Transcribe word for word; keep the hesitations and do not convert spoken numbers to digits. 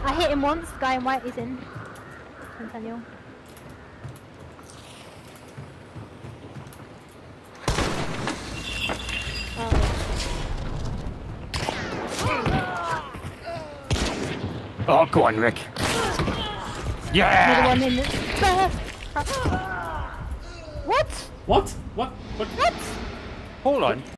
I hit him once. The guy in white is in. Centennial. Oh, go on, Rick. Yeah! Another one in the... What? What? What? What? What? Hold on.